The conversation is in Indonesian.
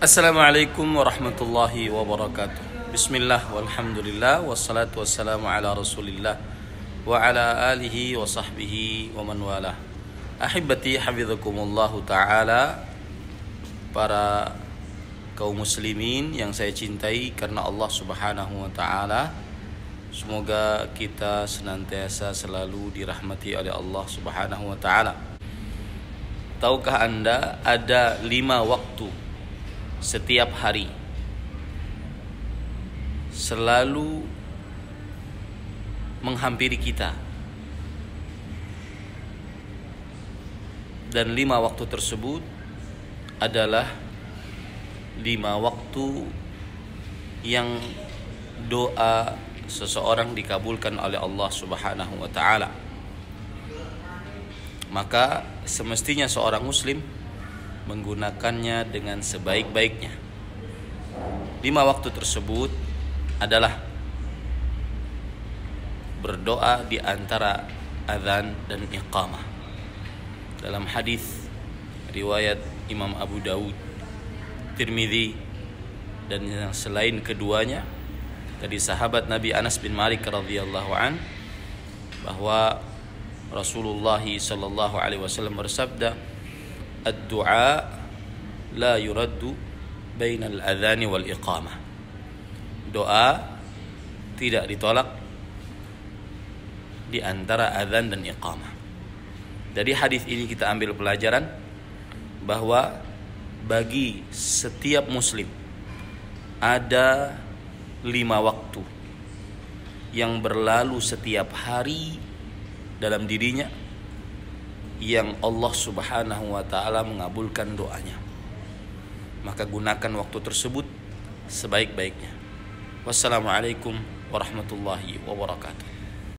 Assalamualaikum warahmatullahi wabarakatuh. Bismillah walhamdulillah wassalatu wassalamu ala rasulillah wa ala alihi wa sahbihi wa man walah. Ahibati hafizakumullahu ta'ala, para kaum muslimin yang saya cintai karena Allah subhanahu wa ta'ala, semoga kita senantiasa selalu dirahmati oleh Allah subhanahu wa ta'ala. Tahukah Anda ada 5 waktu setiap hari selalu menghampiri kita, dan 5 waktu tersebut adalah 5 waktu yang doa seseorang dikabulkan oleh Allah subhanahu wa ta'ala. Maka semestinya seorang muslim menggunakannya dengan sebaik-baiknya. 5 waktu tersebut adalah berdoa di antara azan dan iqamah. Dalam hadis riwayat Imam Abu Dawud, Tirmidzi, dan yang selain keduanya dari sahabat Nabi Anas bin Malik radhiyallahu an, bahwa Rasulullah sallallahu alaihi wasallam bersabda, "Ad-du'a la yuraddu bainal adhan wal iqamah." Doa tidak ditolak di antara azan dan iqamah. Dari hadis ini kita ambil pelajaran bahwa bagi setiap muslim ada 5 waktu yang berlalu setiap hari dalam dirinya yang Allah subhanahu wa ta'ala mengabulkan doanya. Maka gunakan waktu tersebut sebaik-baiknya. Wassalamualaikum warahmatullahi wabarakatuh.